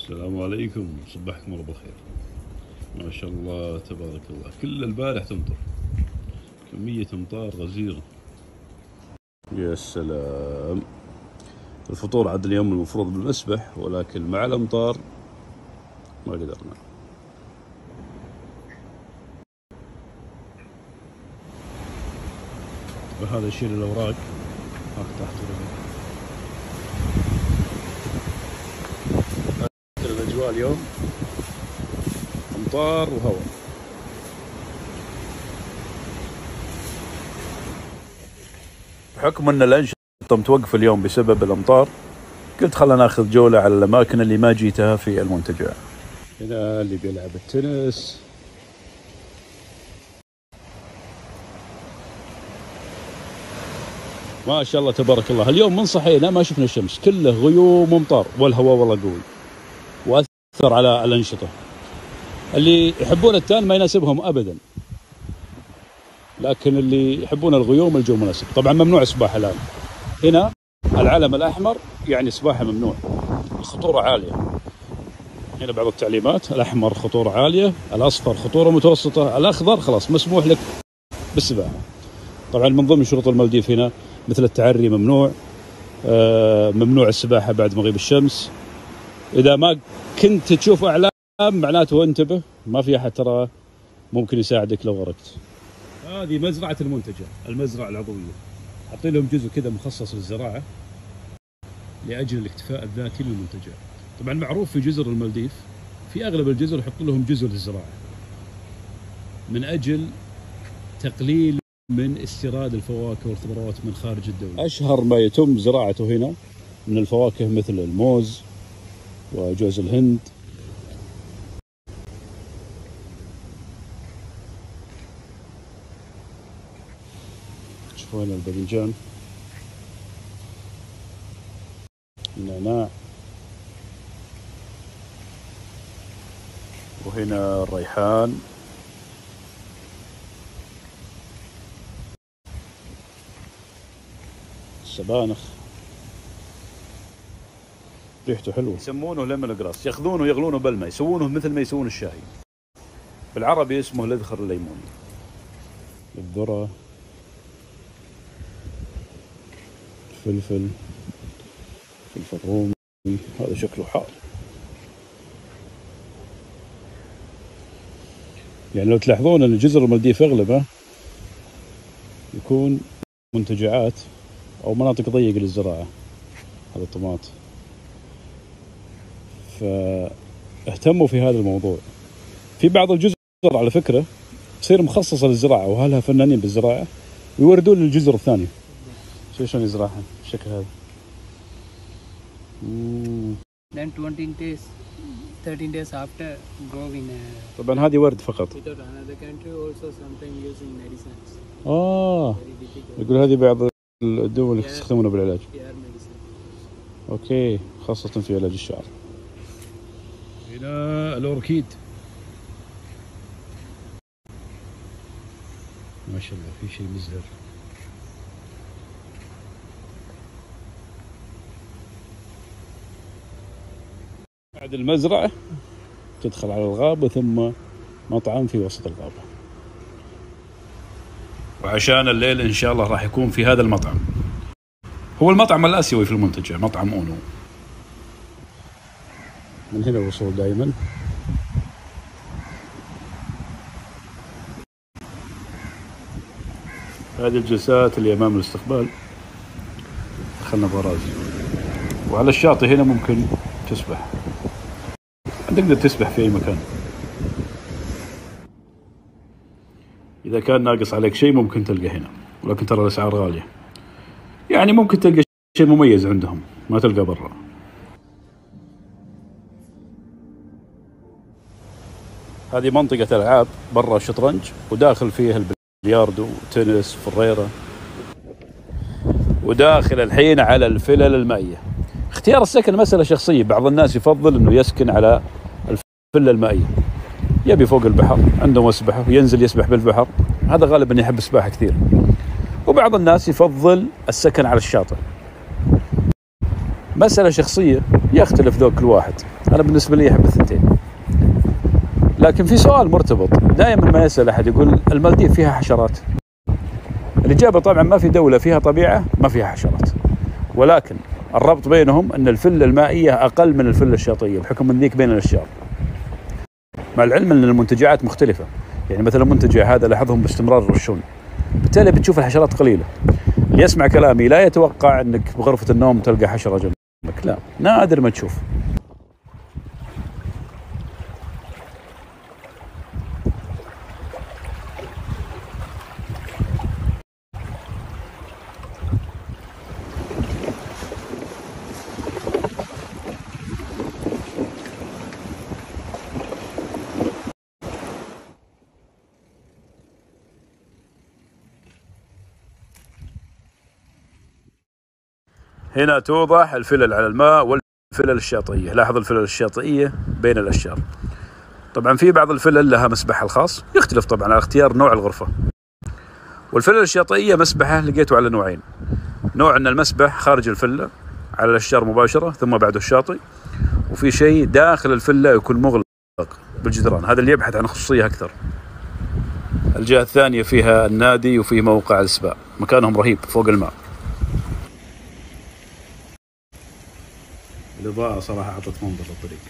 السلام عليكم، صبحكم الله بالخير. ما شاء الله تبارك الله، كل البارح تمطر، كمية امطار غزيرة. يا سلام. الفطور عاد اليوم المفروض بالمسبح، ولكن مع الامطار ما قدرنا. وهذا يشيل الاوراق هاك تحت. الاجواء اليوم امطار وهواء. بحكم ان الانشطه متوقفه اليوم بسبب الامطار، قلت خلنا ناخذ جوله على الاماكن اللي ما جيتها في المنتجع. هنا اللي بيلعب التنس، ما شاء الله تبارك الله. اليوم من صحينا ما شفنا الشمس، كله غيوم وامطار، والهواء والله قوي واثر على الانشطه. اللي يحبون التان ما يناسبهم ابدا، لكن اللي يحبون الغيوم الجو مناسب. طبعا ممنوع السباحه الان. هنا العلم الاحمر يعني سباحه ممنوع، الخطوره عاليه. هنا بعض التعليمات: الاحمر خطوره عاليه، الاصفر خطوره متوسطه، الاخضر خلاص مسموح لك بالسباحه. طبعا من ضمن شروط المالديف هنا مثل التعري ممنوع، ممنوع السباحه بعد مغيب الشمس. اذا ما كنت تشوف اعلام معناته انتبه، ما في احد ترى ممكن يساعدك لو غرقت. هذه مزرعه المنتجع، المزرعه العضويه. حاطين لهم جزء كذا مخصص للزراعه لاجل الاكتفاء الذاتي للمنتجع. طبعا معروف في جزر المالديف، في اغلب الجزر يحطوا لهم جزء للزراعه من اجل تقليل من استيراد الفواكه والخضروات من خارج الدوله. اشهر ما يتم زراعته هنا من الفواكه مثل الموز وجوز الهند. شوفوا هنا الباذنجان، النعناع، وهنا الريحان، السبانخ، ريحته حلوه. يسمونه ليمون جراس، ياخذونه ويغلونه بالماء، يسوونه مثل ما يسوون الشاي. بالعربي اسمه الادخر الليموني. الذرة، فلفل رومي، هذا شكله حار. يعني لو تلاحظون ان جزر المالديف اغلبه يكون منتجعات او مناطق ضيقه للزراعه. هذا الطماط، فاهتموا في هذا الموضوع. في بعض الجزر على فكره تصير مخصصه للزراعه واهلها فنانين بالزراعه، ويوردون للجزر الثانيه. شلون يزرعها بالشكل هذا. Then 20 days, 13 days after grow in طبعا هذه ورد فقط. without another country also sometimes using medicines. يقول هذه بعض الدول اللي تستخدمونها بالعلاج. medicine. اوكي، خاصة في علاج الشعر. هنا الأوركيد، ما شاء الله في شيء مزهر. بعد المزرعة تدخل على الغابة، ثم مطعم في وسط الغابة. وعشان الليل إن شاء الله راح يكون في هذا المطعم، هو المطعم الآسيوي في المنتجع، مطعم أونو. من هنا الوصول دائما. هذه الجلسات اللي أمام الاستقبال، دخلنا برازي. وعلى الشاطئ هنا ممكن تسبح، تقدر تسبح في أي مكان. إذا كان ناقص عليك شيء ممكن تلقى هنا، ولكن ترى الأسعار غالية. يعني ممكن تلقى شيء مميز عندهم ما تلقى برا. هذه منطقة ألعاب، برا الشطرنج وداخل فيها البلياردو وتنس فريرة، وداخل الحين على الفلل المائية. اختيار السكن مسألة شخصية، بعض الناس يفضل انه يسكن على الفلة المائية، يبي فوق البحر عنده مسبحة وينزل يسبح بالبحر، هذا غالبا يحب السباحة كثير. وبعض الناس يفضل السكن على الشاطئ، مسألة شخصية، يختلف ذوق كل واحد. أنا بالنسبة لي أحب الثنتين. لكن في سؤال مرتبط دائما ما يسأل أحد يقول المالديف فيها حشرات؟ الإجابة طبعا ما في دولة فيها طبيعة ما فيها حشرات، ولكن الربط بينهم أن الفلة المائية أقل من الفلة الشاطئية بحكم من ذيك بين الأشجار، مع العلم أن المنتجعات مختلفة. يعني مثلا المنتجع هذا لاحظهم باستمرار يرشون، بالتالي بتشوف الحشرات قليلة. اللي يسمع كلامي لا يتوقع أنك بغرفة النوم تلقى حشرة جنبك، لا، نادر ما تشوف. هنا توضح الفلل على الماء والفلل الشاطئية. لاحظ الفلل الشاطئية بين الأشجار. طبعا في بعض الفلل لها مسبحها الخاص، يختلف طبعا على اختيار نوع الغرفة. والفلل الشاطئية مسبحة لقيته على نوعين، نوع أن المسبح خارج الفلة على الأشجار مباشرة ثم بعده الشاطئ، وفي شيء داخل الفلة يكون مغلق بالجدران، هذا اللي يبحث عن خصوصية أكثر. الجهة الثانية فيها النادي وفيه موقع السباق، مكانهم رهيب فوق الماء. الإضاءة صراحة أعطت منظر للطريق،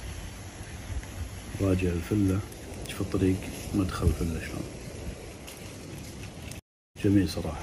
راجع الفلة شوف الطريق مدخل الفلة شلون جميل صراحة.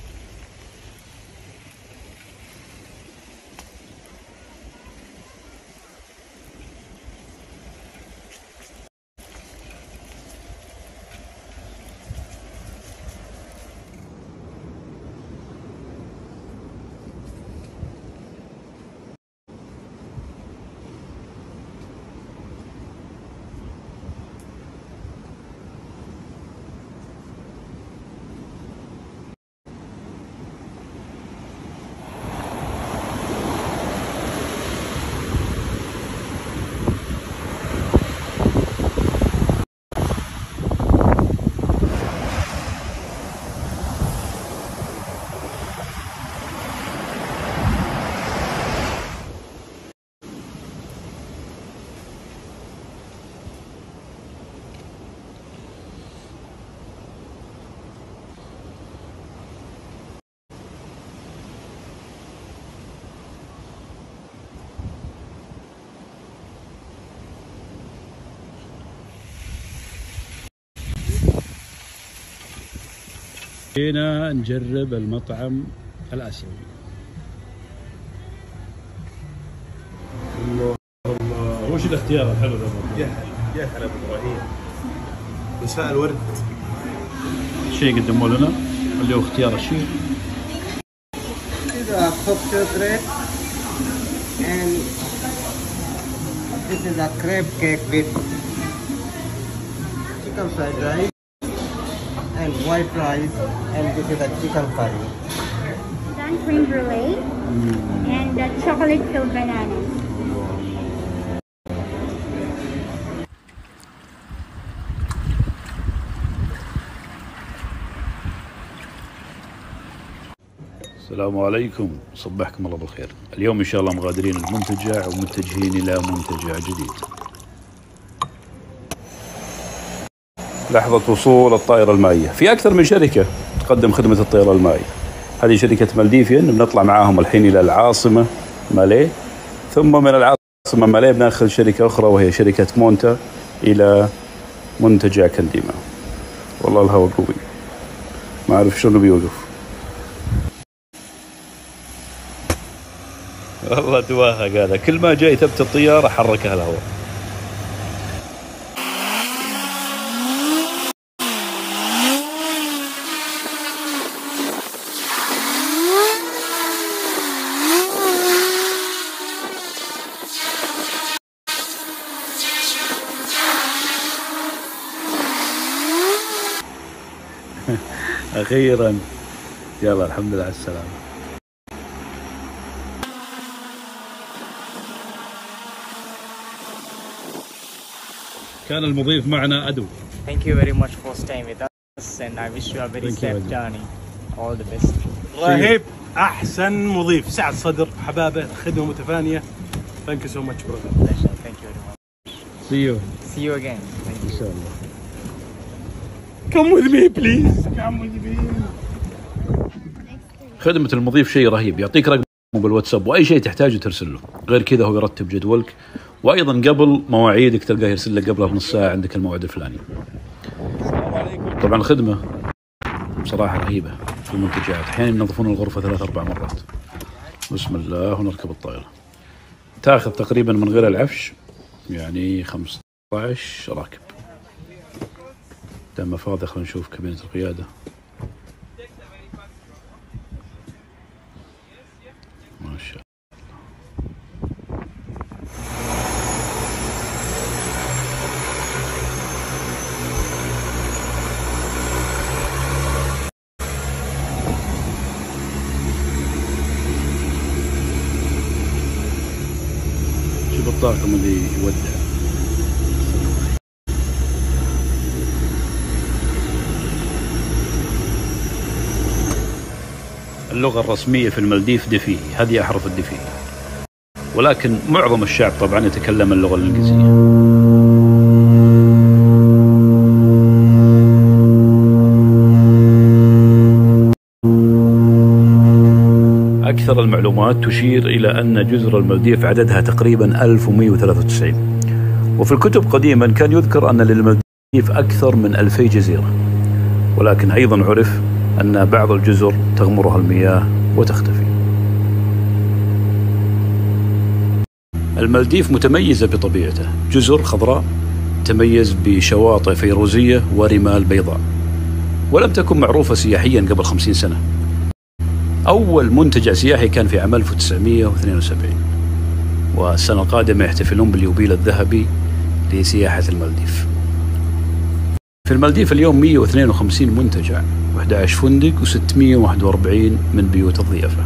هنا نجرب المطعم الآسيوي. الله الله، وش الاختيار الحلو ذا؟ يا هلا ابراهيم، مساء الورد. شيء قدموا لنا اللي هو اختيار الشيء. This is a cocktail bread and this is a crab cake with chicken fried rice and white rice, and this is a chicken curry. Done cream brulee and chocolate filled bananas. السلام عليكم، صبحكم الله بالخير. اليوم إن شاء الله مغادرين المنتجع ومتجهين إلى منتجع جديد. لحظة وصول الطائرة المائية. في أكثر من شركة تقدم خدمة الطائرة المائية. هذه شركة مالديفيان، بنطلع معاهم الحين إلى العاصمة ماليه، ثم من العاصمة ماليه بناخذ شركة أخرى وهي شركة مونتا إلى منتجع كنديما. والله الهواء قوي، ما أعرف شلون بيوقف. والله توهق هذا، كل ما جاي ثبت الطيارة حركها الهواء. أخيرا، يلا الحمد لله على السلامة. كان المضيف معنا أدو. Thank you very much for staying with us and I wish you a very safe journey. All the best. رهيب، احسن مضيف، سعة صدر، حبابه، خدمه متفانيه. Thank you so much brother. Pleasure. See you. See you again. Thank you. إن شاء الله. Come with me please. Come with me. خدمة المضيف شيء رهيب، يعطيك رقمه بالواتساب وأي شيء تحتاجه ترسل له، غير كذا هو يرتب جدولك، وأيضا قبل مواعيدك تلقاه يرسل لك قبلها بنص ساعة عندك الموعد الفلاني. طبعا الخدمة بصراحة رهيبة في المنتجعات، أحيانا ينظفون الغرفة 3-4 مرات. بسم الله ونركب الطائرة. تاخذ تقريبا من غير العفش يعني 15 راكب. دام فاضي خلينا نشوف كابينة القيادة. ما شاء الله. شوف الطاقم اللي يودع. اللغة الرسمية في المالديف دفي، هذه أحرف الدفي، ولكن معظم الشعب طبعا يتكلم اللغة الإنجليزية. أكثر المعلومات تشير إلى أن جزر المالديف عددها تقريبا 1193، وفي الكتب قديما كان يذكر أن للمالديف أكثر من 2000 جزيرة، ولكن أيضا عرف أن بعض الجزر تغمرها المياه وتختفي. المالديف متميزة بطبيعته، جزر خضراء تميز بشواطئ فيروزية ورمال بيضاء، ولم تكن معروفة سياحيا قبل 50 سنة. أول منتجع سياحي كان في عام 1972، والسنة القادمة يحتفلون باليوبيل الذهبي لسياحة المالديف. في المالديف اليوم 152 منتجع و11 فندق و641 من بيوت الضيافة.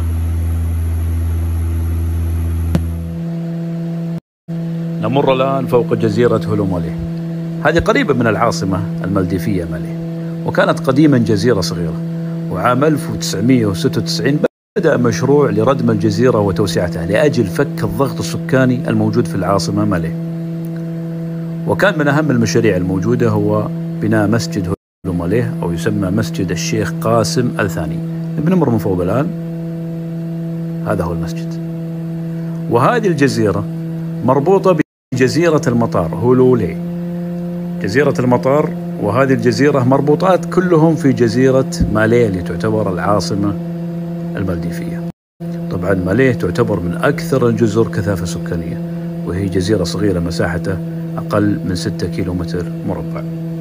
نمر الآن فوق جزيرة هولو ماليه، هذه قريبة من العاصمة المالديفية ماليه، وكانت قديما جزيرة صغيرة، وعام 1996 بدأ مشروع لردم الجزيرة وتوسعتها لأجل فك الضغط السكاني الموجود في العاصمة ماليه. وكان من أهم المشاريع الموجودة هو بناء مسجد هولو ماليه، أو يسمى مسجد الشيخ قاسم الثاني. بنمر من فوق الآن، هذا هو المسجد. وهذه الجزيرة مربوطة بجزيرة المطار هولو لي، جزيرة المطار وهذه الجزيرة مربوطات كلهم في جزيرة ماليه اللي تعتبر العاصمة المالديفية. طبعا ماليه تعتبر من أكثر الجزر كثافة سكانية، وهي جزيرة صغيرة مساحتها أقل من 6 كيلومتر مربع.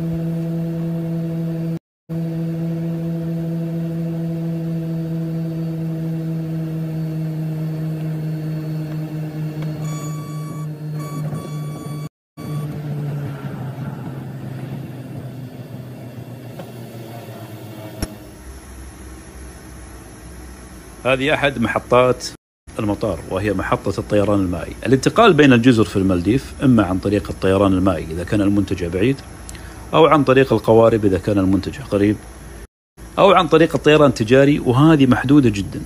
هذه أحد محطات المطار، وهي محطة الطيران المائي. الانتقال بين الجزر في المالديف إما عن طريق الطيران المائي إذا كان المنتجع بعيد، أو عن طريق القوارب إذا كان المنتجع قريب، أو عن طريق الطيران التجاري، وهذه محدودة جدا.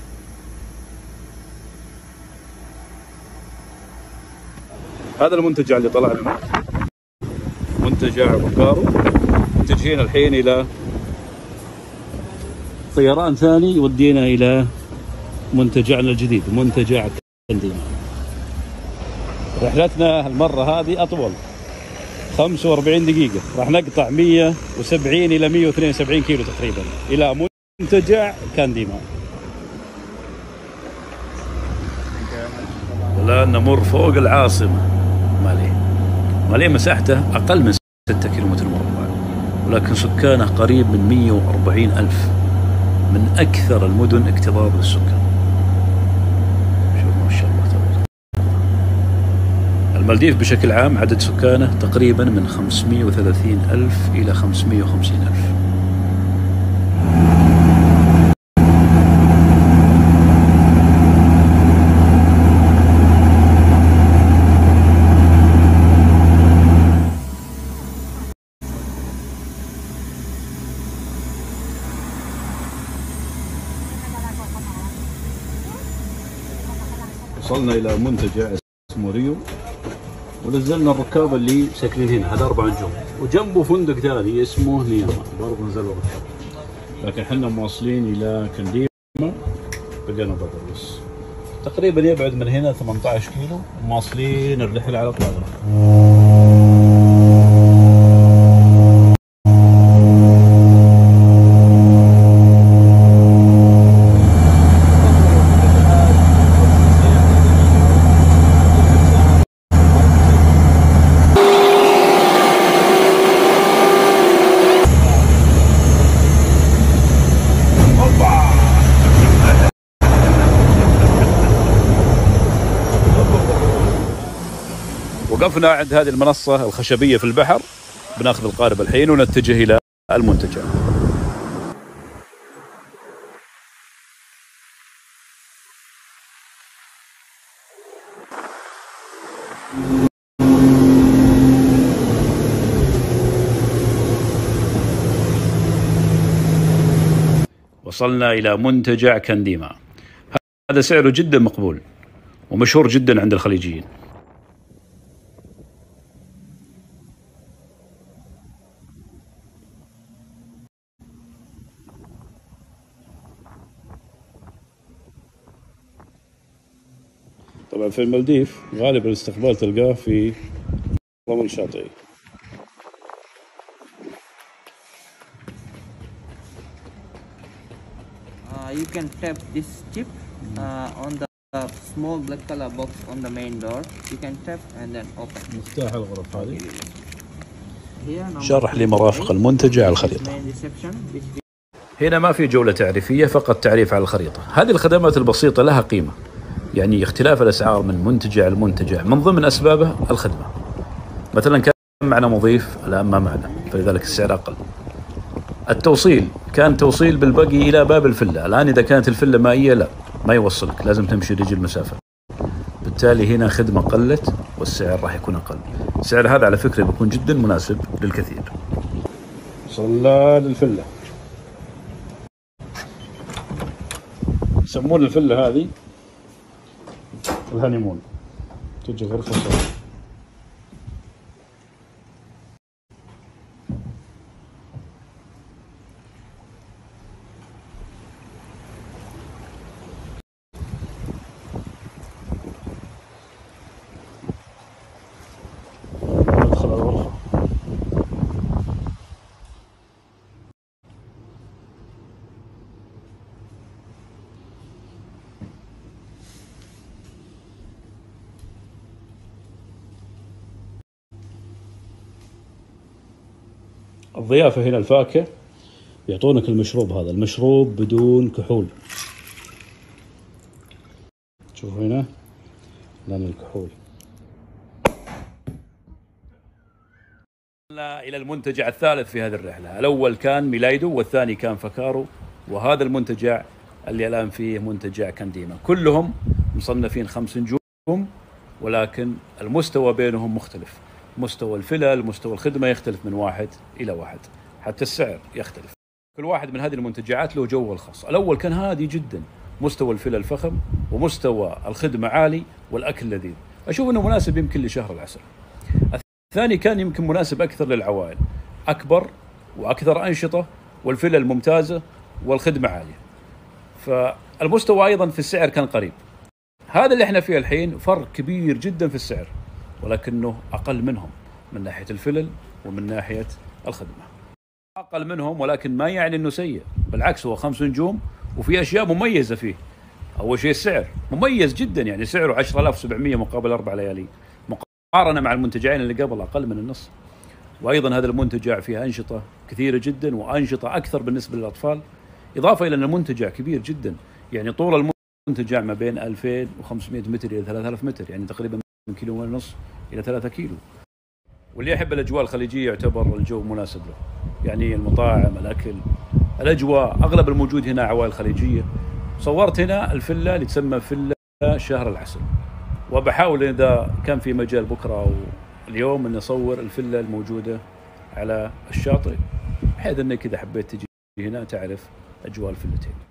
هذا المنتجع اللي طلع لنا منتجع بوكارو، متجهين الحين إلى طيران ثاني يودينا إلى منتجعنا الجديد، منتجع كانديما. رحلتنا المرة هذه أطول، 45 دقيقة، راح نقطع 170 إلى 172 كيلو تقريبا إلى منتجع كانديما. والآن نمر فوق العاصمة ماليه. ماليه مساحته أقل من 6 كيلومتر مربع، ولكن سكانه قريب من 140 ألف، من أكثر المدن اكتظاظ بالسكان. شوف ما شاء الله تبارك. المالديف بشكل عام عدد سكانه تقريبا من 530 ألف إلى 550 ألف. وصلنا إلى منتجع اسمه ريو، ونزلنا الركاب اللي ساكنين هنا، هذا 4 نجوم، وجنبه فندق ثاني اسمه نياما برضه نزلوا الركاب. لكن احنا مواصلين الى كنديما، بقينا بدر بس تقريبا يبعد من هنا 18 كيلو، ومواصلين الرحله على طلابه. وقفنا عند هذه المنصة الخشبية في البحر، بناخذ القارب الحين ونتجه إلى المنتجع. وصلنا إلى منتجع كنديما، هذا سعره جدا مقبول ومشهور جدا عند الخليجيين. طبعا في المالديف غالبا الاستقبال تلقاه في رمل شاطئي. You can tap this chip on the small black color box on the main door. You can tap and then open. مفتاح الغرف هذه. Here, شرح لي مرافق المنتجع على الخريطة. هنا ما في جولة تعريفية، فقط تعريف على الخريطة. هذه الخدمات البسيطة لها قيمة، يعني اختلاف الأسعار من منتجع لمنتجع من ضمن أسبابه الخدمة. مثلا كان معنا مضيف، الآن ما معنا، فلذلك السعر أقل. التوصيل كان توصيل بالبقي إلى باب الفلة، الآن إذا كانت الفلة مائية لا ما يوصلك، لازم تمشي رجل مسافة. بالتالي هنا خدمة قلت والسعر راح يكون أقل. السعر هذا على فكرة بيكون جدا مناسب للكثير. وصلنا للفلة، يسمون الفلة هذه الهانيمون، تجي غرفة صغيرة. ندخل الغرفة. الضيافة هنا الفاكهة، يعطونك المشروب هذا، المشروب بدون كحول. شوفوا هنا لون الكحول. إلى المنتجع الثالث في هذه الرحلة، الأول كان ميلايدو والثاني كان فكارو، وهذا المنتجع اللي الآن فيه منتجع كنديما. كلهم مصنفين 5 نجوم، ولكن المستوى بينهم مختلف، مستوى الفلل مستوى الخدمة يختلف من 1 إلى 1، حتى السعر يختلف. كل واحد من هذه المنتجعات له جوه الخاص. الأول كان هادي جدا، مستوى الفلل فخم ومستوى الخدمة عالي والأكل لذيذ، أشوف أنه مناسب يمكن لشهر العسل. الثاني كان يمكن مناسب أكثر للعوائل، أكبر وأكثر أنشطة والفلل ممتازة والخدمة عالية، فالمستوى أيضا في السعر كان قريب. هذا اللي احنا فيه الحين فرق كبير جدا في السعر، ولكنه أقل منهم من ناحية الفلل ومن ناحية الخدمة. أقل منهم ولكن ما يعني أنه سيء، بالعكس هو 5 نجوم وفي أشياء مميزة فيه. أول شيء السعر مميز جدا، يعني سعره 10700 مقابل 4 ليالي، مقارنة مع المنتجعين اللي قبل أقل من النص. وأيضا هذا المنتجع فيه أنشطة كثيرة جدا وأنشطة أكثر بالنسبة للأطفال، إضافة إلى أن المنتجع كبير جدا، يعني طول المنتجع ما بين 2500 متر إلى 3000 متر، يعني تقريبا من 1.5 كيلو إلى 3 كيلو. واللي يحب الأجواء الخليجية يعتبر الجو مناسب له، يعني المطاعم، الأكل، الأجواء، أغلب الموجود هنا عوائل خليجية. صورت هنا الفيلا اللي تسمى فيلا شهر العسل، وبحاول إذا كان في مجال بكرة أو اليوم أن أصور الفيلا الموجودة على الشاطئ، بحيث أنك إذا حبيت تجي هنا تعرف أجواء الفيلتين.